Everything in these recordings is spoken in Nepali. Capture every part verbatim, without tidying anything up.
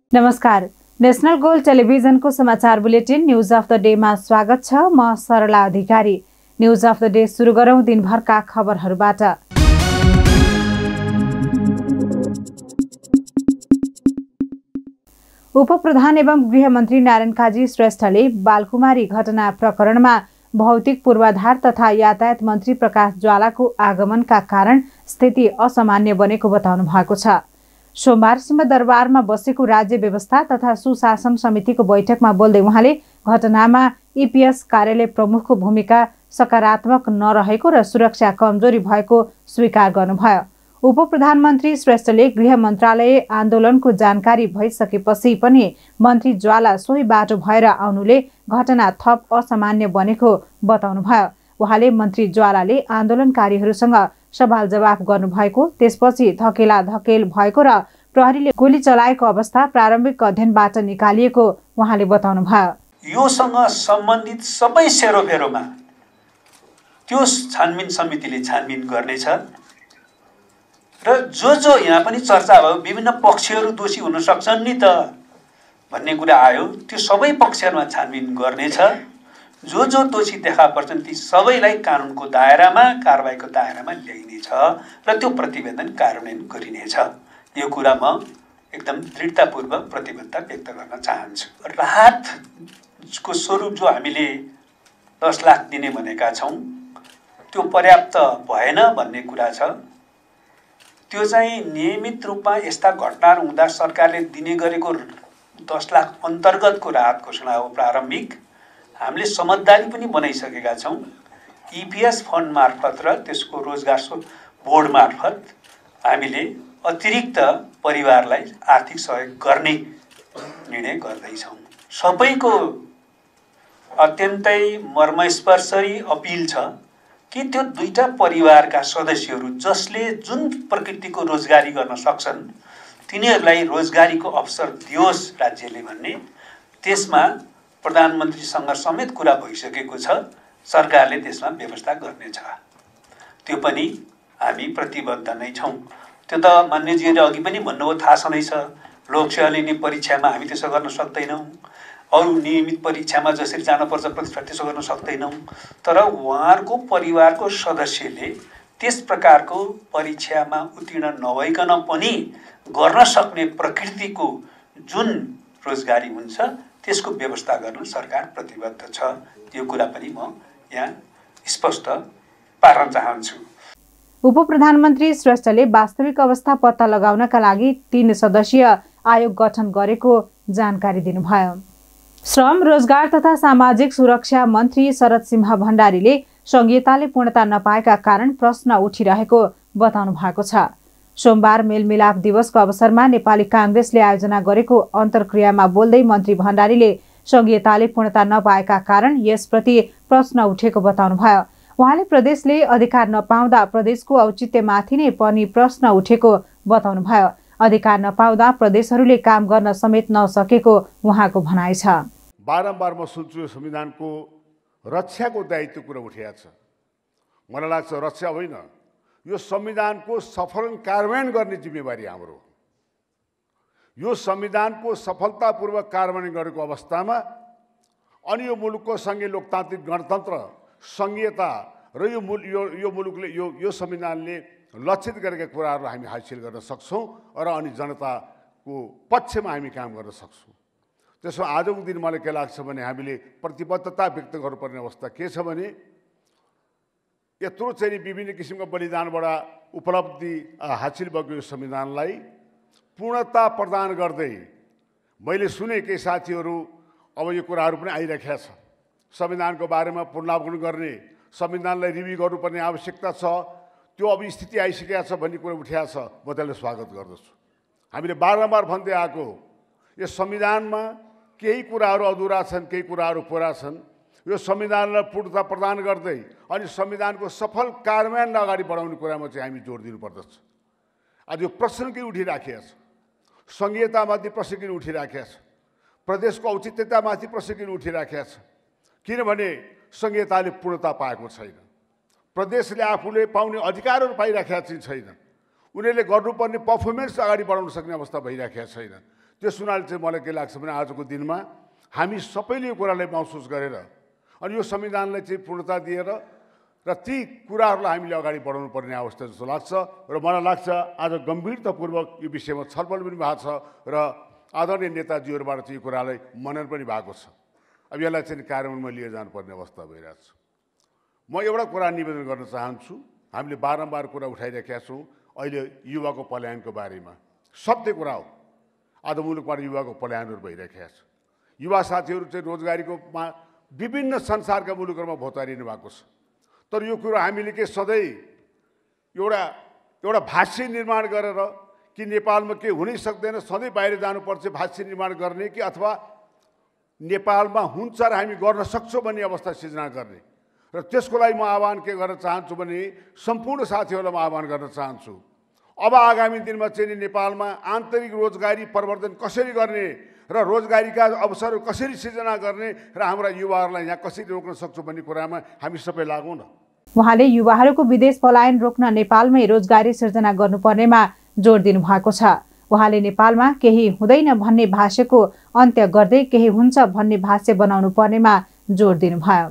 नमस्कार, नेशनल गोल्ड टेलिभिजनको समाचार बुलेटिन न्यूज अफ द डेमा स्वागत छ। म Sarala Adhikari. News of the day सुरु गरौं दिनभरका खबरहरूबाट। उपप्रधान एवं गृहमन्त्री नारायण काजी श्रेष्ठले बालकुमारी घटना प्रकरणमा भौतिक पूर्वाधार तथा यातायात मन्त्री प्रकाश ज्वालाको आगमनका कारण स्थिति असामान्य बनेको बताउनु भएको छ। सोमबार सिंहदरबारमा बसेको राज्य व्यवस्था तथा सुशासन समितिको बैठकमा बोल्दै उहाँले घटनामा ईपीएस कार्यालय प्रमुखको भूमिका सकारात्मक नरहेको र सुरक्षा कमजोरी भएको स्वीकार गर्नुभयो। उपप्रधानमन्त्री श्रेष्ठले गृह मन्त्रालय आन्दोलनको जानकारी भइसकेपछि पनि मन्त्री ज्वाला सोही बाटो भएर आउनुले घटना थप असामान्य बनेको बताउनुभयो। उहाँले मन्त्री ज्वालाले आन्दोलनकारीहरूसँग सवाल जवाफ गर्नुभएको, त्यसपछि धकेला धकेल भएको र प्रहरीले गोली चलाएको अवस्था प्रारम्भिक अध्ययनबाट निकालिएको उहाँले बताउनुभयो। योसँग सम्बन्धित सबै सेरोफेरोमा त्यो छानबिन समितिले छानबिन गर्नेछ र जो जो यहाँ पनि चर्चा भयो विभिन्न पक्षहरू दोषी हुन सक्छन् नि त भन्ने कुरा आयो, त्यो सबै पक्षहरूमा छानबिन गर्नेछ। जो जो दोषी देखा पर्छन् ती सबैलाई कानुनको दायरामा कारबाहीको दायरामा ल्याइनेछ र त्यो प्रतिवेदन कार्यान्वयन गरिनेछ। यो कुरा म एकदम दृढतापूर्वक प्रतिबद्धता व्यक्त गर्न चाहन्छु। राहतको स्वरूप जो हामीले दस लाख दिने भनेका छौँ त्यो पर्याप्त भएन भन्ने कुरा छ। त्यो चाहिँ नियमित रूपमा यस्ता घटनाहरू हुँदा सरकारले दिने गरेको दस लाख अन्तर्गतको राहत घोषणा हो प्रारम्भिक। हामीले समझदारी पनि बनाइसकेका छौँ। ईपीएस फन्ड मार्फत र त्यसको रोजगार बोर्ड मार्फत हामीले अतिरिक्त परिवारलाई आर्थिक सहयोग गर्ने निर्णय गर्दैछौँ। सबैको अत्यन्तै मर्मस्पर्शी अपिल छ कि त्यो दुईटा परिवारका सदस्यहरू जसले जुन प्रकृतिको रोजगारी गर्न सक्छन् तिनीहरूलाई रोजगारीको अवसर दियोस् राज्यले भन्ने, त्यसमा प्रधानमन्त्रीसँग समेत कुरा भइसकेको छ। सरकारले त्यसमा व्यवस्था गर्नेछ। त्यो पनि हामी प्रतिबद्ध नै छौँ। त्यो त मान्यजीले अघि पनि भन्नुभयो, थाहा छँदैछ लोकसेवा लिने परीक्षामा हामी त्यसो गर्न सक्दैनौँ, अरू नियमित परीक्षामा जसरी जानुपर्छ प्रतिस्पर्धा त्यसो गर्न सक्दैनौँ। तर उहाँहरूको परिवारको सदस्यले त्यस प्रकारको परीक्षामा उत्तीर्ण नभइकन पनि गर्न सक्ने प्रकृतिको जुन रोजगारी हुन्छ त्यसको व्यवस्था गर्न सरकार प्रतिबद्ध छ। यो कुरा पनि म यहाँ स्पष्ट पार्न चाहन्छु। उपप्रधानमन्त्री श्रेष्ठले वास्तविक अवस्था पत्ता लगाउनका लागि तीन सदस्यीय आयोग गठन गरेको जानकारी दिनुभयो। श्रम, रोजगार तथा सामाजिक सुरक्षा मन्त्री शरद सिंह भण्डारीले संघीयताले पूर्णता नपाएका कारण प्रश्न उठिरहेको बताउनु भएको छ। सोमबार मेलमिलाप दिवसको अवसरमा नेपाली कांग्रेसले आयोजना गरेको अन्तर्क्रियामा बोल्दै मन्त्री भण्डारीले संघीयताले पूर्णता नपाएका कारण यसप्रति प्रश्न उठेको बताउनुभयो। उहाँले प्रदेशले अधिकार नपाउँदा प्रदेशको औचित्यमाथि नै पनि प्रश्न उठेको बताउनुभयो। अधिकार नपाउँदा प्रदेशहरूले काम गर्न समेत नसकेको उहाँको भनाइ छ। बारम्बार म सुन्छु संविधानको रक्षाको दायित्व कुरा उठेको छ। मलाई लाग्छ रक्षा होइन, यो संविधानको सफल कार्यान्वयन गर्ने जिम्मेवारी हाम्रो। यो संविधानको सफलतापूर्वक कार्यान्वयन गरेको अवस्थामा अनि यो मुलुकको सङ्घीय लोकतान्त्रिक गणतन्त्र सङ्घीयता र यो मुल यो यो मुलुकले यो यो संविधानले लक्षित गरेका कुराहरूलाई हामी हासिल गर्न सक्छौँ र अनि जनताको पक्षमा हामी काम गर्न सक्छौँ। त्यसो आजको दिन मलाई के लाग्छ भने हामीले प्रतिबद्धता व्यक्त गर्नुपर्ने अवस्था के छ भने यत्रो चाहिँ विभिन्न किसिमको बलिदानबाट उपलब्धि हासिल भएको यो संविधानलाई पूर्णता प्रदान गर्दै मैले सुने केही साथीहरू अब यो कुराहरू पनि आइरहेका छ। संविधानको बारेमा पुनरावलोकन गर्ने, संविधानलाई रिभ्यू गर्नुपर्ने आवश्यकता छ, त्यो अब स्थिति आइसकेको छ भन्ने कुरा उठेको छ। म त्यसलाई स्वागत गर्दछु। हामीले बारम्बार भन्दै आएको यो संविधानमा केही कुराहरू अधुरा छन्, केही कुराहरू पुरा छन्। यो संविधानलाई पूर्णता प्रदान गर्दै अनि संविधानको सफल कार्यान्वयन अगाडि बढाउने कुरामा चाहिँ हामी जोड दिनुपर्दछ। आज यो प्रश्न किन उठिराखेको छ? संघीयतामाथि प्रश्न किन उठिराखेको छ? प्रदेशको औचित्यतामाथि प्रश्न किन उठिराखेको छ? किनभने संघीयताले पूर्णता पाएको छैन। प्रदेशले आफूले पाउने अधिकारहरू पाइराखेका चाहिँ छैन। उनीहरूले गर्नुपर्ने पर्फर्मेन्स अगाडि बढाउन सक्ने अवस्था भइराखेको छैन। त्यस हुनाले चाहिँ मलाई के लाग्छ भने आजको दिनमा हामी सबैले यो कुरालाई महसुस गरेर अनि यो संविधानलाई चाहिँ पूर्णता दिएर र ती कुराहरूलाई हामीले अगाडि बढाउनु पर्ने अवस्था जस्तो लाग्छ र मलाई लाग्छ आज गम्भीरतापूर्वक यो विषयमा छलफल पनि भएको छ र आदरणीय नेताजीहरूबाट चाहिँ यो कुरालाई मनन पनि भएको छ। अब यसलाई चाहिँ कार्यान्वयनमा लिएर जानुपर्ने अवस्था भइरहेको छ। म एउटा कुरा निवेदन गर्न चाहन्छु, हामीले बारम्बार कुरा उठाइरहेका छौँ अहिले युवाको पलायनको बारेमा। सत्य कुरा हो, आज मुलुकबाट युवाको पलायनहरू भइरहेका छ। युवा साथीहरू चाहिँ रोजगारीकोमा विभिन्न संसारका मुलुकहरूमा भोतारिनु भएको छ। तर यो कुरो हामीले के सधैँ एउटा एउटा भाष्य निर्माण गरेर कि नेपालमा के हुनै सक्दैन, सधैँ बाहिर जानुपर्छ भाष्य निर्माण गर्ने, कि अथवा नेपालमा हुन्छ र हामी गर्न सक्छौँ भन्ने अवस्था सिर्जना गर्ने। र त्यसको लागि म आह्वान के गर्न चाहन्छु भने सम्पूर्ण साथीहरूलाई म आह्वान गर्न चाहन्छु, अब आगामी दिनमा चाहिँ नेपालमा आन्तरिक रोजगारी प्रवर्धन कसरी गर्ने र रोजगारीका अवसरहरू कसरी सिर्जना गर्ने र हाम्रा युवाहरूलाई यहाँ कसरी रोक्न सक्छौँ भन्ने कुरामा हामी सबै लागौँ न। उहाँले युवाहरूको विदेश पलायन रोक्न नेपालमै रोजगारी सिर्जना गर्नुपर्नेमा जोड दिनु भएको छ। उहाँले नेपालमा केही हुँदैन भन्ने भाष्यको अन्त्य गर्दै केही हुन्छ भन्ने भाष्य बनाउनु पर्नेमा जोड दिनुभयो।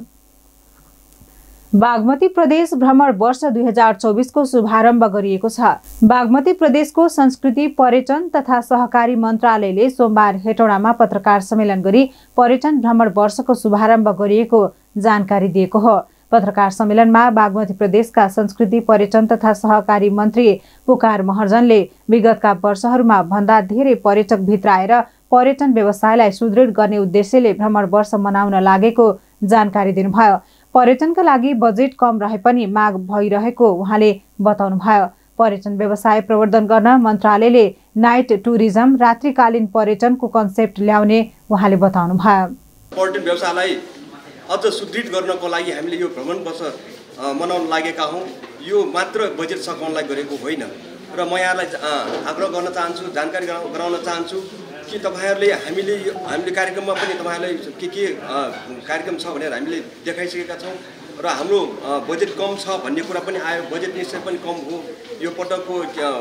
बागमती प्रदेश भ्रमण वर्ष दुई हजार चौबीसको शुभारम्भ गरिएको छ। बागमती प्रदेशको संस्कृति पर्यटन तथा सहकारी मन्त्रालयले सोमबार हेटौडामा पत्रकार सम्मेलन गरी पर्यटन भ्रमण वर्षको शुभारम्भ गरिएको जानकारी दिएको हो। पत्रकार सम्मेलनमा बागमती प्रदेशका संस्कृति पर्यटन तथा सहकारी मन्त्री पुकार महर्जनले विगतका वर्षहरूमा भन्दा धेरै पर्यटक भित्राएर पर्यटन व्यवसायलाई सुदृढ गर्ने उद्देश्यले भ्रमण वर्ष मनाउन लागेको जानकारी दिनुभयो। पर्यटनका लागि बजेट कम रहे पनि माग भइरहेको उहाँले बताउनुभयो। पर्यटन व्यवसाय प्रवर्धन गर्न मन्त्रालयले नाइट टुरिज्म रात्रिकालीन पर्यटनको कन्सेप्ट ल्याउने उहाँले बताउनुभयो। पर्यटन व्यवसायलाई अझ सुदृढ गर्नको लागि हामीले यो भ्रमण वर्ष मनाउन लागेका हौँ। यो मात्र बजेट सघाउनलाई गरेको होइन र म यहाँलाई आग्रह गर्न चाहन्छु, जानकारी गराउन चाहन्छु कि तपाईहरूले हामीले हामीले कार्यक्रममा पनि तपाईहरूलाई के के कार्यक्रम छ भनेर हामीले देखाइसकेका छौँ र हाम्रो बजेट कम छ भन्ने कुरा पनि आयो। बजेट निश्चय पनि कम हो। यो पटकको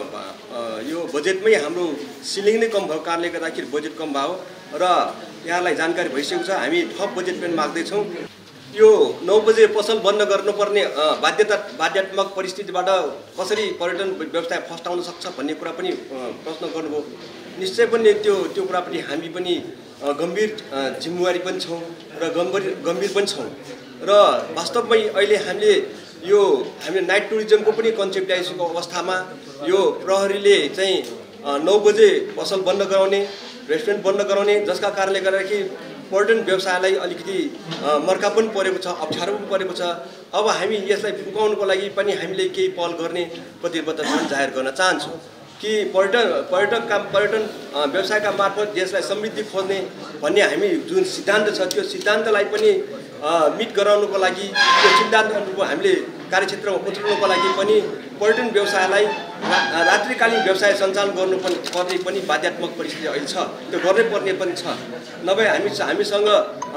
यो बजेटमै हाम्रो सिलिङ नै कम भएको कारणले गर्दाखेरि बजेट कम भयो र यहाँलाई जानकारी भइसकेको छ। हामी थप बजेट पनि माग्दैछौँ। यो नौ बजे पसल बन्द गर्नुपर्ने बाध्यता बाध्यात्मक परिस्थितिबाट कसरी पर्यटन व्यवसाय फस्टाउन सक्छ भन्ने कुरा पनि प्रश्न गर्नुभयो। निश्चय पनि त्यो त्यो कुरा पनि हामी पनि गम्भीर जिम्मेवारी पनि छौँ र गम्भीर गम्भीर पनि छौँ र वास्तवमै अहिले हामीले यो हामीले नाइट टुरिज्मको पनि कन्सेप्ट ल्याइसकेको अवस्थामा यो प्रहरीले चाहिँ नौ बजे पसल बन्द गराउने, रेस्टुरेन्ट बन्द गराउने, जसका कारणले गर्दाखेरि पर्यटन व्यवसायलाई अलिकति मर्का पनि परेको छ, अप्ठ्यारो पनि परेको छ। अब हामी यसलाई फुकाउनको लागि पनि हामीले केही पहल गर्ने प्रतिबद्धता जाहेर गर्न चाहन्छौँ कि पर्यटन पर्यटकका पर्यटन व्यवसायका मार्फत देशलाई समृद्धि खोज्ने भन्ने हामी जुन सिद्धान्त छ त्यो सिद्धान्तलाई पनि मिट गराउनुको लागि, त्यो सिद्धान्तहरूको हामीले कार्यक्षेत्रमा उतार्नुको लागि पनि पर्यटन व्यवसायलाई रात्रिकालीन व्यवसाय सञ्चालन गर्नु पनि पर्ने पनि बाध्यात्मक परिस्थिति अहिले छ। त्यो गर्नै पर्ने पनि छ। नभए हामी हामीसँग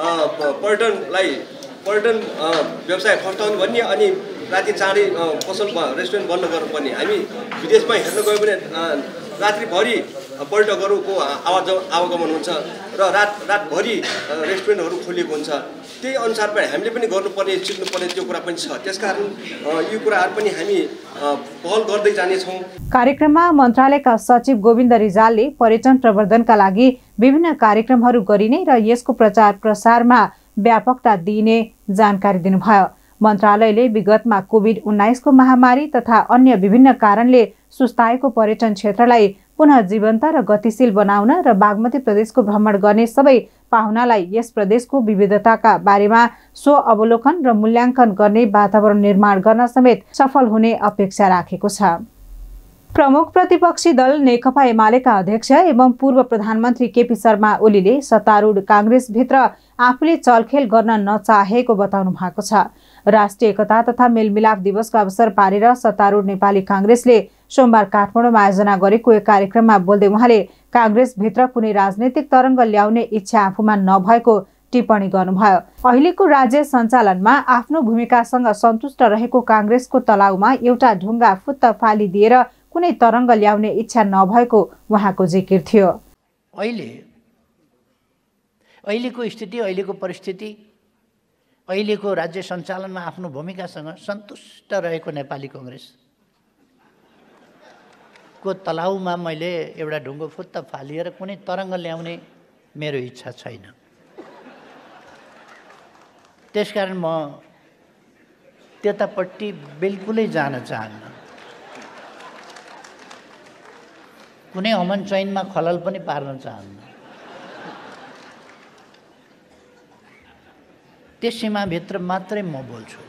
पर्यटनलाई पर्यटन व्यवसाय फस्टाउनु भन्ने अनि राति चाँडै पसल रेस्टुरेन्ट बन्द गर्नुपर्ने। हामी विदेशमा हेर्न गयो भने रात्रिभरि पर्यटकहरूको आवाज आवागमन हुन्छ र रात रातभरि रेस्टुरेन्टहरू खोलिएको हुन्छ। त्यही अनुसार पनि हामीले पनि गर्नुपर्ने सिक्नुपर्ने त्यो कुरा पनि छ। त्यसकारण यो कुराहरू पनि हामी पहल गर्दै जानेछौँ। कार्यक्रममा मन्त्रालयका सचिव गोविन्द रिजालले पर्यटन प्रवर्धनका लागि विभिन्न कार्यक्रमहरू गरिने र यसको प्रचार प्रसारमा व्यापकता दिइने जानकारी दिनुभयो। मन्त्रालयले विगतमा कोभिड उन्नाइसको महामारी तथा अन्य विभिन्न कारणले सुस्ताएको पर्यटन क्षेत्रलाई पुनः जीवन्त र गतिशील बनाउन र बागमती प्रदेशको भ्रमण गर्ने सबै पाहुनालाई यस प्रदेशको विविधताका बारेमा स्व अवलोकन र मूल्याङ्कन गर्ने वातावरण निर्माण गर्न समेत सफल हुने अपेक्षा राखेको छ। प्रमुख प्रतिपक्षी दल नेकपा एमालेका अध्यक्ष एवं पूर्व प्रधानमन्त्री केपी शर्मा ओलीले सत्तारूढ काङ्ग्रेसभित्र आफूले चलखेल गर्न नचाहेको बताउनु भएको छ। राष्ट्रिय एकता तथा मेलमिलाप दिवसको अवसर पारेर सत्तारूढ नेपाली काङ्ग्रेसले सोमबार काठमाडौँमा आयोजना गरेको एक कार्यक्रममा बोल्दै उहाँले काङ्ग्रेसभित्र कुनै राजनैतिक तरङ्ग ल्याउने इच्छा आफूमा नभएको टिप्पणी गर्नुभयो। अहिलेको राज्य सञ्चालनमा आफ्नो भूमिकासँग सन्तुष्ट रहेको काङ्ग्रेसको तलाउमा एउटा ढुङ्गा फुत्त फालिदिएर कुनै तरङ्ग ल्याउने इच्छा नभएको उहाँको जिकिर थियो। अहिले अहिलेको स्थिति, अहिलेको परिस्थिति, अहिलेको राज्य सञ्चालनमा आफ्नो भूमिकासँग सन्तुष्ट रहेको नेपाली कांग्रेसको तलाउमा मैले एउटा ढुङ्गो फुत्त फालिएर कुनै तरङ्ग ल्याउने मेरो इच्छा छैन। त्यसकारण म त्यतापट्टि बिल्कुलै जान चाहन्न। कुनै अमन चैनमा खलल पनि पार्न चाहन्न। त्यस सीमाभित्र मात्रै म बोल्छु।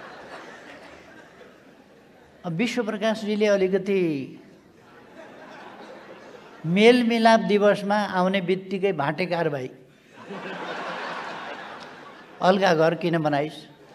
विश्वप्रकाशजीले अलिकति मेलमिलाप दिवसमा आउने बित्तिकै भाटे कारबाही, अलगा घर किन बनाइस्,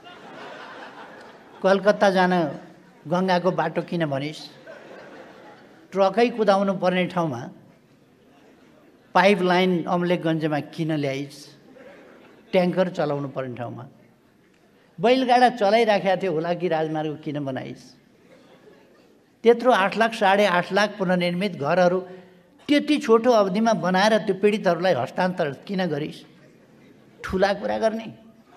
कलकत्ता जान गङ्गाको बाटो किन भनिस्, ट्रकै कुदाउनु पर्ने ठाउँमा पाइपलाइन अमलेखगञ्जमा किन ल्याइस्, ट्याङ्कर चलाउनु पर्ने ठाउँमा बैलगाडा चलाइराखेका थियो होला कि राजमार्ग किन बनाइस्, त्यत्रो आठ लाख साढे आठ लाख पुनर्निर्मित घरहरू त्यति छोटो अवधिमा बनाएर त्यो पीडितहरूलाई हस्तान्तरण किन गरिस्, ठुला कुरा गर्ने।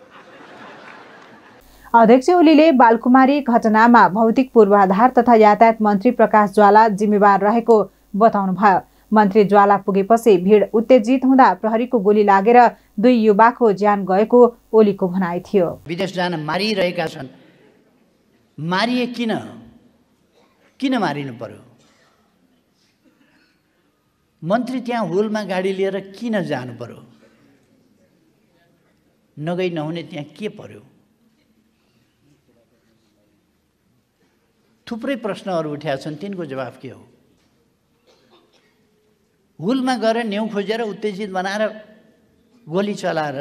अध्यक्ष ओलीले बालकुमारी घटनामा भौतिक पूर्वाधार तथा यातायात मन्त्री प्रकाश ज्वाला जिम्मेवार रहेको बताउनुभयो। मन्त्री ज्वाला पुगेपछि भिड उत्तेजित हुँदा प्रहरीको गोली लागेर दुई युवाको ज्यान गएको ओलीको भनाइ थियो। विदेश जान मारिरहेका छन्, मारिए किन किन मारिनु पर्यो? मन्त्री त्यहाँ होलमा गाडी लिएर किन जानु पर्यो? नगई नहुने त्यहाँ के पर्यो? थुप्रै प्रश्नहरू उठेका छन्, तिनको जवाफ के हो? हुलमा गएर न्यु खोजेर उत्तेजित बनाएर गोली चलाएर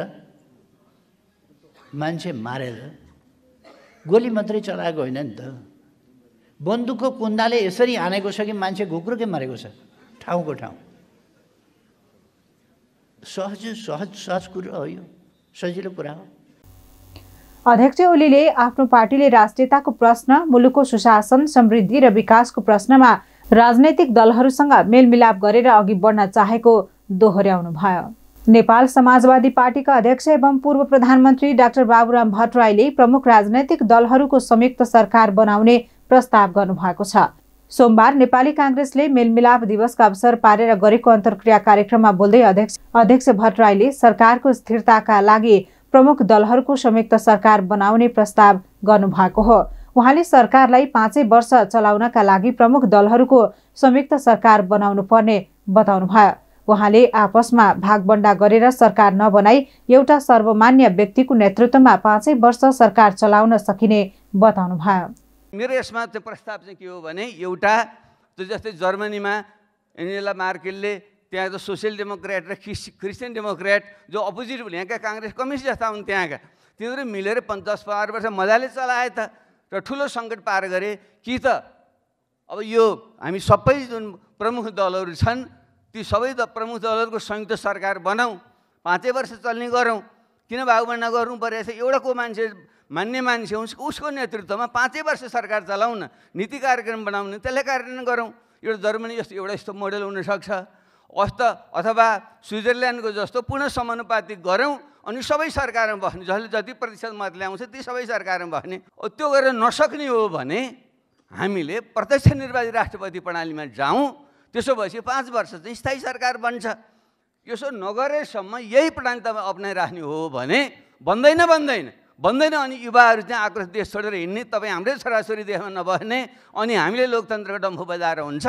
मान्छे मारेर, गोली मात्रै चलाएको होइन नि त, बन्दुकको कुन्दाले यसरी हानेको छ कि मान्छे घुक्रुकै मरेको छ ठाउँको ठाउँ। सहज सहज सहज कुरा हो, यो सजिलो कुरा हो। अध्यक्ष ओलीले आफ्नो पार्टीले राष्ट्रियताको प्रश्न, मुलुकको सुशासन, समृद्धि र विकासको प्रश्नमा राजनैतिक दलहरूसँग मेलमिलाप गरेर अघि बढ्न चाहेको दोहोर्याउनु भयो। नेपाल समाजवादी पार्टीका अध्यक्ष एवं पूर्व प्रधानमन्त्री डाक्टर बाबुराम भट्टराईले प्रमुख राजनैतिक दलहरूको संयुक्त सरकार बनाउने प्रस्ताव गर्नुभएको छ। सोमबार नेपाली कांग्रेसले मेलमिलाप दिवसका अवसर पारेर गरेको अन्तर्क्रिया कार्यक्रममा बोल्दै अध्यक्ष अध्यक्ष भट्टराईले सरकारको स्थिरताका लागि प्रमुख दलहरूको संयुक्त सरकार बनाउने प्रस्ताव गर्नुभएको हो। उहाँले सरकारलाई पाँचै वर्ष चलाउनका लागि प्रमुख दलहरूको संयुक्त सरकार बनाउनु पर्ने बताउनुभयो। उहाँले आपसमा भागबण्डा गरेर सरकार नबनाई एउटा सर्वमान्य व्यक्तिको नेतृत्वमा पाँचै वर्ष सरकार चलाउन सकिने बताउनुभयो। मेरो यसमा चाहिँ प्रस्ताव चाहिँ के हो भने, एउटा त्यो जस्तै जर्मनीमा एन्जेला मार्केलले त्यहाँ त सोसियल डेमोक्रेट र क्रिस्चियन डेमोक्रेट जो अपोजिट यहाँका काङ्ग्रेस कम्युनिस्ट जस्ता हुन् त्यहाँका, तिनीहरू मिलेर दस बाह्र वर्ष मजाले चलाए त र ठुलो सङ्कट पार गरे। कि त अब यो हामी सबै जुन प्रमुख दलहरू छन् ती सबै द प्रमुख दलहरूको संयुक्त सरकार बनाऊ, पाँचै वर्ष चल्ने गरौँ, किन भागभण्डा गर्नु परेछ? एउटा को मान्छे मान्ने मान्छे हुन्छ, उसको नेतृत्वमा पाँचै वर्ष सरकार चलाउँ न, नीति कार्यक्रम बनाउने, त्यसलाई कार्यान्वयन गरौँ। एउटा जर्मनी जस्तो एउटा यस्तो मोडल हुनसक्छ, अस्त अथवा स्विजरल्यान्डको जस्तो पुनः समानुपातिक गरौँ अनि सबै सरकारमा बस्ने, जसले जति प्रतिशत मत ल्याउँछ ती सबै सरकारमा बस्ने। त्यो गरेर नसक्ने हो भने हामीले प्रत्यक्ष निर्वाचित राष्ट्रपति प्रणालीमा जाउँ, त्यसो भएपछि पाँच वर्ष चाहिँ स्थायी सरकार बन्छ। यसो नगरेसम्म यही प्रणाली तपाईँ अप्नाइराख्ने हो भने बन्दैन बन्दैन बन्दैन अनि युवाहरू चाहिँ आक्रोश देश छोडेर हिँड्ने, तपाईँ हाम्रै छोराछोरी देशमा नबस्ने, अनि हामीले लोकतन्त्रको डम्फु बजाएर हुन्छ।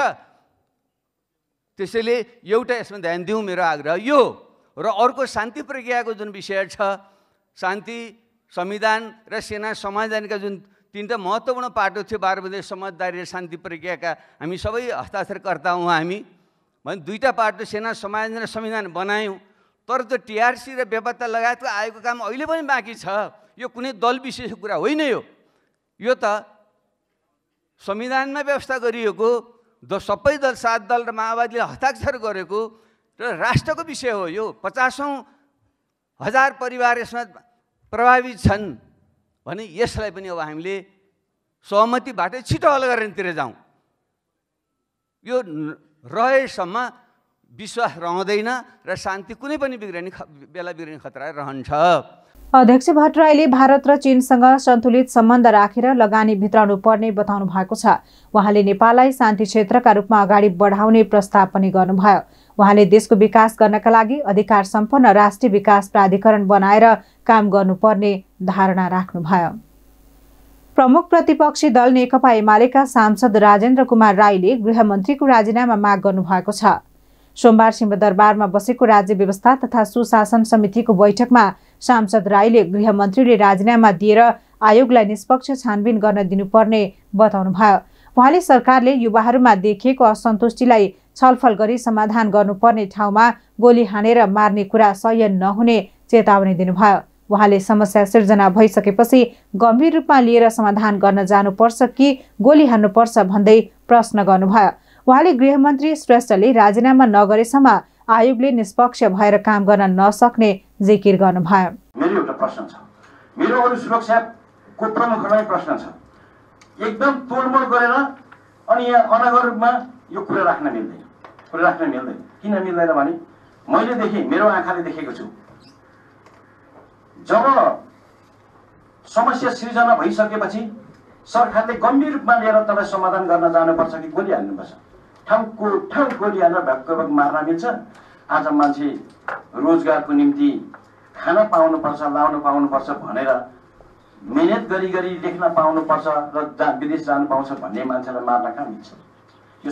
त्यसैले एउटा यसमा ध्यान दिउँ मेरो आग्रह यो। र अर्को शान्ति प्रक्रियाको जुन विषय छ, शान्ति संविधान र सेना समाधानका जुन तीनटा महत्त्वपूर्ण पाटो थियो, बाह्र बजे समझदारी र शान्ति प्रक्रियाका हामी सबै हस्ताक्षरकर्ता हौँ हामी भने दुईटा पाटो सेना समाधान र संविधान बनायौँ। तर त्यो टिआरसी र बेपत्ता लगायतको आएको काम अहिले पनि बाँकी छ। यो कुनै दल विशेषको कुरा होइन, यो यो त संविधानमा व्यवस्था गरिएको द सबै दल सात दल र माओवादीले हस्ताक्षर गरेको र राष्ट्रको विषय हो। यो पचासौँ हजार परिवार यसमा प्रभावित छन् भने यसलाई पनि अब हामीले सहमतिबाटै छिटो हल गर्नेतिर जाउँ। यो रहेसम्म विश्वास रहँदैन र शान्ति कुनै पनि बिग्रिने बेला बिग्रिने खतरा रहन्छ। अध्यक्ष भट्टराईले भारत र चीनसँग सन्तुलित सम्बन्ध राखेर लगानी भित्राउनु पर्ने बताउनु भएको छ। उहाँले नेपाललाई शान्ति क्षेत्रका रूपमा अगाडि बढाउने प्रस्ताव पनि गर्नुभयो। उहाँले देशको विकास गर्नका लागि अधिकार सम्पन्न राष्ट्रिय विकास प्राधिकरण बनाएर काम गर्नुपर्ने धारणा राख्नुभयो। प्रमुख प्रतिपक्षी दल नेकपा एमालेका सांसद राजेन्द्र कुमार राईले गृहमन्त्रीको राजीनामा माग गर्नुभएको छ। सोमबार सिंहदरबारमा बसेको राज्य व्यवस्था तथा सुशासन समितिको बैठकमा सांसद राईले गृहमन्त्रीले राजीनामा दिएर आयोगलाई निष्पक्ष छानबिन गर्न दिनुपर्ने बताउनुभयो। उहाँले सरकारले युवाहरूमा देखिएको असन्तुष्टिलाई छलफल गरी समाधान गर्नुपर्ने ठाउँमा गोली हानेर मार्ने कुरा सह्य नहुने चेतावनी दिनुभयो। उहाँले समस्या सिर्जना भइसकेपछि गम्भीर रूपमा लिएर समाधान गर्न जानुपर्छ कि गोली हान्नुपर्छ भन्दै प्रश्न गर्नुभयो। उहाँले गृहमन्त्री श्रेष्ठले राजीनामा नगरेसम्म आयोगले निष्पक्ष भएर काम गर्न नसक्ने जिकिर गर्नुभयो। मेरो एउटा प्रश्न छ, मेरो अरू सुरक्षाको प्रमुखलाई प्रश्न छ। एकदम तोडमोड गरेर अनि यहाँ अनागर रूपमा यो कुरा राख्न मिल्दैन, कुरा राख्न मिल्दैन। किन मिल्दैन भने मैले देखेँ, मेरो आँखाले देखेको छु, जब समस्या सृजना भइसकेपछि सरकारले गम्भीर रूपमा लिएर त्यसलाई समाधान गर्न जानुपर्छ कि गोली हाल्नुपर्छ। ठाउँको ठाउँ गोली हालेर भक्कभक मार्न मिल्छ। आज मान्छे रोजगारको निम्ति खाना पाउनुपर्छ, लाउन पाउनुपर्छ भनेर मेहनत गरी गरी लेख्न पाउनुपर्छ र जा विदेश जानु पाउँछ भन्ने मान्छेलाई मार्न कहाँ मिल्छ? यो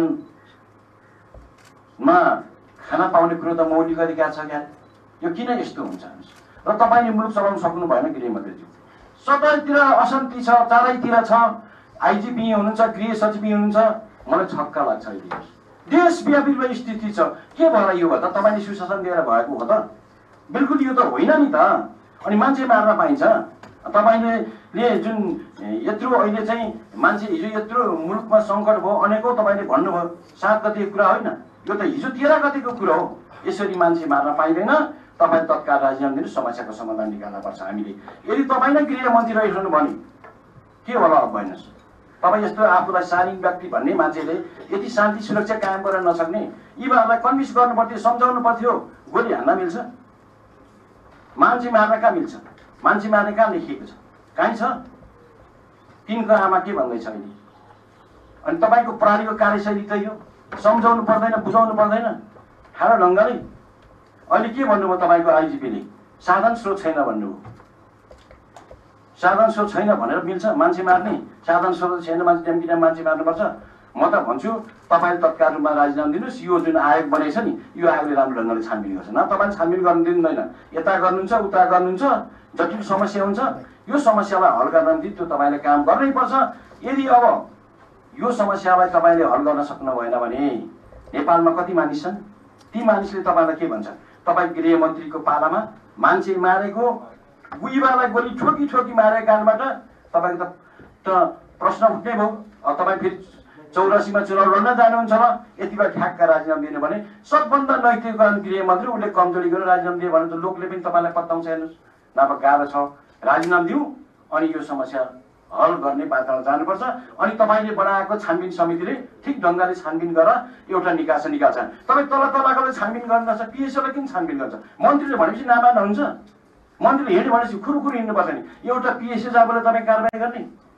संविधानमा खाना पाउने कुरो त मौलिक अधिकार छ क्या। यो किन यस्तो हुन्छ? र तपाईँले मुलुक चलाउन सक्नु भएन गृहमन्त्रीज्यू। सबैतिर अशान्ति छ, चारैतिर छ। आइजिपी हुनुहुन्छ, गृह सचिव हुनुहुन्छ, मलाई छक्का लाग्छ। देशव्यापी स्थिति छ, के भएर यो हो त? तपाईँले सुशासन दिएर भएको हो त? बिल्कुल यो त होइन नि त। अनि मान्छे मार्न पाइन्छ? तपाईँले जुन यत्रो अहिले चाहिँ मान्छे हिजो यत्रो मुलुकमा सङ्कट भयो, अनेकौँ तपाईँले भन्नुभयो, सात गतिको कुरा होइन, यो त हिजो तेह्र गतिको कुरा हो। यसरी मान्छे मार्न पाइँदैन। तपाईँ तत्काल राजीनामा दिनु, समस्याको समाधान निकाल्न पर्छ हामीले। यदि तपाईँ नै गृहमन्त्री रहिरहनु भने के होला? अब भन्नुहोस्, तपाईँ यस्तो आफूलाई शालीन व्यक्ति भन्ने मान्छेले यदि शान्ति सुरक्षा कायम गर्न नसक्ने युवाहरूलाई कन्भिन्स गर्नु पर्थ्यो, सम्झाउनु पर्थ्यो। गोली हान्न मिल्छ? मान्छे मार्न कहाँ मिल्छ? मान्छे मार्ने कहाँ लेखिएको छ? कहीँ छ? तिनको आमा के भन्दैछ अहिले? अनि तपाईँको प्रहरीको कार्यशैली त यो सम्झाउनु पर्दैन, बुझाउनु पर्दैन ठाडो ढङ्गले। अहिले के भन्नुभयो तपाईँको आइजिपीले? साधन स्रोत छैन भन्नुभयो। साधन स्रोत छैन भनेर मिल्छ मान्छे मार्ने? साधन स्रोत छैन, मान्छे टाइम किन मान्छे मार्नुपर्छ? म त भन्छु तपाईँले तत्काल रूपमा राजीनामा दिनुहोस्। यो जुन आयोग बनेछ नि, यो आयोगले राम्रो ढङ्गले छानबिन गर्छ। न तपाईँले छानबिन गर्नु दिँदैन, यता गर्नुहुन्छ उता गर्नुहुन्छ, जटिल समस्या हुन्छ। यो समस्यालाई हल गर्न निम्ति त्यो तपाईँले काम गर्नै पर्छ। यदि अब यो समस्यालाई तपाईँले हल गर्न सक्नु भएन भने नेपालमा कति मानिस छन्? ती मानिसले तपाईँलाई के भन्छ? तपाईँ गृहमन्त्रीको पालामा मान्छे मारेको, बुइबालाई गोली ठोकी ठोकी मारेको कारणबाट तपाईँको त प्रश्न उठ्ने भयो। तपाईँ फेरि चौरासीमा चुनाव लड्न जानुहुन्छ र यति बेला ठ्याक्क राजीनामा दिनु भने सबभन्दा नैतिक गृहमन्त्री उसले कमजोरी गरेर राजीनामा दियो भने त लोकले पनि तपाईँलाई पत्ताउँछ। हेर्नुहोस्, नभए गाह्रो छ। राजीनामा दिउँ अनि यो समस्या हल गर्ने बाटोमा जानुपर्छ। अनि तपाईँले बनाएको छानबिन समितिले ठिक ढङ्गले छानबिन गरेर एउटा निकास निकाल्छ। तपाईँ तल तलकोले छानबिन गर्नुपर्छ, पिएसओलाई किन छानबिन गर्छ? मन्त्रीले भनेपछि नामान्दा हुन्छ? मन्त्रीले हिँड्यो भनेपछि खुरुखुरु हिँड्नुपर्छ नि। एउटा पिएसओ जहाँबाट तपाईँ कारवाही गर्ने,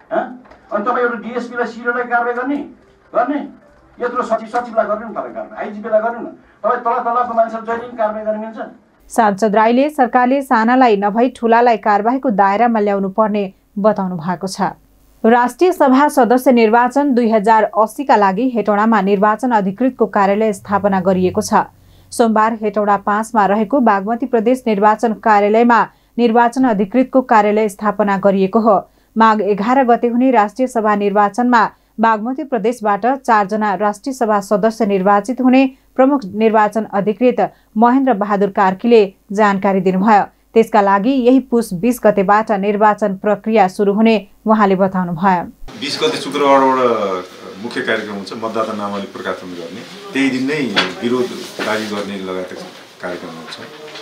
अनि तपाईँ एउटा डिएसपीलाई सिरोलाई कारवाही गर्ने गर्ने यत्रो सचिव सचिवलाई गर्नु न, तपाईँ कारवाही आइजिपीलाई गर्नु न। तपाईँ तल तलको मान्छेहरू जहिले पनि कारवाही गर्न मिल्छ? सांसद राईले सरकारले सानालाई नभई ठूलालाई कारबाहीको दायरामा ल्याउनु पर्ने बताउनु भएको छ। राष्ट्रिय सभा सदस्य निर्वाचन दुई हजार अस्सीका लागि हेटौडामा निर्वाचन अधिकृतको कार्यालय स्थापना गरिएको छ। सोमबार हेटौडा पाँचमा रहेको बागमती प्रदेश निर्वाचन कार्यालयमा निर्वाचन अधिकृतको कार्यालय स्थापना गरिएको हो। माघ एघार गते हुने राष्ट्रिय सभा निर्वाचनमा बागमती प्रदेशबाट चारजना राष्ट्रिय सभा सदस्य निर्वाचित हुने प्रमुख निर्वाचन अधिकृत महेन्द्र बहादुर कार्कीले जानकारी दिनुभयो। त्यसका लागि यही पुस बीस गतेबाट निर्वाचन प्रक्रिया सुरु हुने उहाँले बताउनुभयो। बीस गते शुक्रबारबाट मुख्य कार्यक्रम हुन्छ, मतदाता नामावली प्रकाशन गर्ने। त्यही दिन नै विरोध जारी गर्ने लगायतका कार्यक्रम हुन्छ।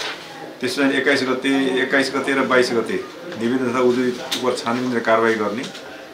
त्यसपछि एक्काइस गते एक्काइस गते र बाइस गते निवेदन तथा उजुरी उप छानबिन र कारवाही गर्ने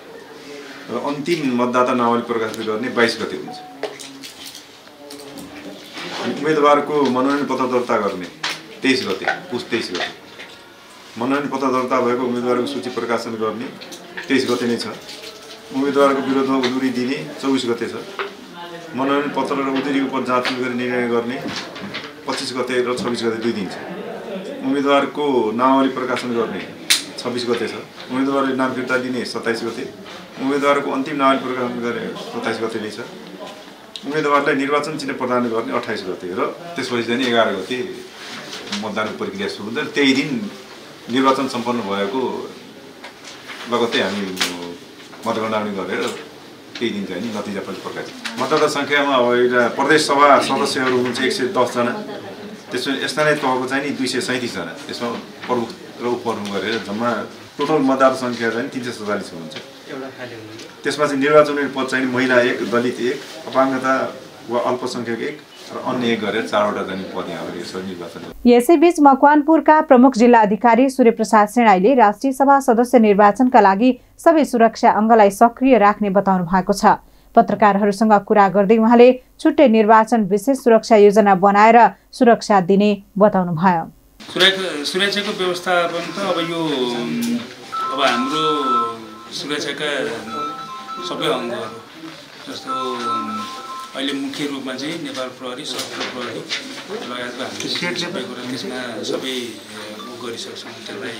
र अन्तिम मतदाता नामावली प्रकाशित गर्ने बाइस गते हुन्छ। उम्मेदवारको मनोनयन पत्र दर्ता गर्ने तेइस गते पुस तेइस गते, मनोनयन पत्र दर्ता भएको उम्मेदवारको सूची प्रकाशन गर्ने तेइस गते नै छ। उम्मेदवारको विरोधमा उजुरी दिने चौबिस गते छ। मनोनयन पत्र र उजुरीको उप जाँच गरी निर्णय गर्ने पच्चिस गते र छब्बिस गते दुई दिन छ। उम्मेदवारको नामावली प्रकाशन गर्ने छब्बिस गते छ। उम्मेदवारले नाम फिर्ता दिने सत्ताइस गते। उम्मेदवारको अन्तिम नामावली प्रकाशन गर्ने सत्ताइस गते नै छ। उम्मेदवारलाई निर्वाचन चिन्ह प्रदान गर्ने अट्ठाइस गते र त्यसपछि चाहिँ एघार गते मतदानको प्रक्रिया सुरु हुन्छ। त्यही दिन निर्वाचन सम्पन्न भएको लगत्तै हामी मतगणना गरेर केही दिन चाहिँ नतिजा पनि प्रकाशित। मतदाता सङ्ख्यामा अब एउटा प्रदेश सभा सदस्यहरू हुनुहुन्छ एक सय दसजना, त्यसमा स्थानीय तहको चाहिँ नि दुई सय सैँतिसजना, त्यसमा प्रमुख र उपप्रमुख गरेर जम्मा टोटल मतदाता सङ्ख्या चाहिँ तिन सय सैँतालिस हुनुहुन्छ। त्यसमा चाहिँ निर्वाचन पद चाहिँ महिला एक, दलित एक, अपाङ्गता वा अल्पसङ्ख्यक एक र अन्य एक गरेर चारवटा चाहिँ पद यहाँ यसरी निर्वाचन। यसैबीच मकवानपुरका प्रमुख जिल्ला अधिकारी सूर्यप्रसाद सेणाईले राष्ट्रिय सभा सदस्य निर्वाचनका लागि सबै सुरक्षा अङ्गलाई सक्रिय राख्ने बताउनु भएको छ। पत्रकारहरूसँग कुरा गर्दै उहाँले छुट्टै निर्वाचन विशेष सुरक्षा योजना बनाएर सुरक्षा दिने बताउनु भयो। सुरक्षाको व्यवस्थापन त अब यो अब हाम्रो सुरक्षाका सबै अङ्गहरू जस्तो अहिले मुख्य रूपमा चाहिँ नेपाल प्रहरी, सशस्त्र प्रहरी लगायतको हामीले सबै कुरा त्यसमा सबै उ गरिसक्छौँ, त्यसलाई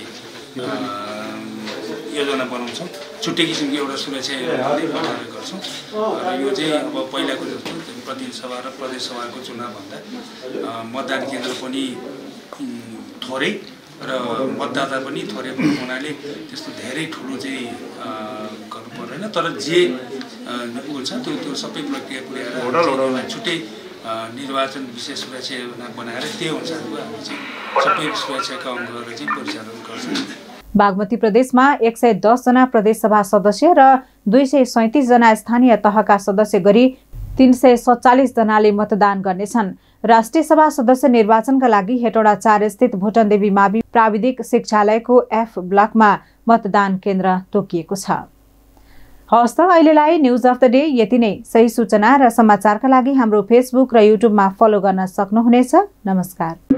योजना बनाउँछौँ। छुट्टै किसिमको एउटा सुरक्षा योजना बनाएर गर्छौँ र यो चाहिँ अब पहिलाको जस्तो प्रतिनिधि सभा र प्रदेश सभाको चुनावभन्दा मतदान केन्द्र पनि थोरै र मतदाता पनि थोरै भएको हुनाले त्यस्तो धेरै ठुलो चाहिँ गर्नु पर्दैन। तर जे उ छ त्यो त्यो सबै प्रक्रिया पुर्याएर छुट्टै निर्वाचन विशेष सुरक्षा योजना बनाएर त्यही अनुसारको हामी चाहिँ सबै सुरक्षाका अङ्गहरू चाहिँ परिचालन गर्छौँ। बागमती प्रदेशमा एक सय दसजना प्रदेशसभा सदस्य र दुई सय सैँतिसजना स्थानीय तहका सदस्य गरी तीन सय सत्तालिस जनाले मतदान गर्नेछन्। राष्ट्रिय सभा सदस्य निर्वाचनका लागि हेटौडा चार स्थित भुटनदेवी मावि प्राविधिक शिक्षालयको एफ ब्लकमा मतदान केन्द्र तोकिएको छ। हवस् त अहिलेलाई न्युज अफ द डे यति नै। सही सूचना र समाचारका लागि हाम्रो फेसबुक र युट्युबमा फलो गर्न सक्नुहुनेछ। नमस्कार।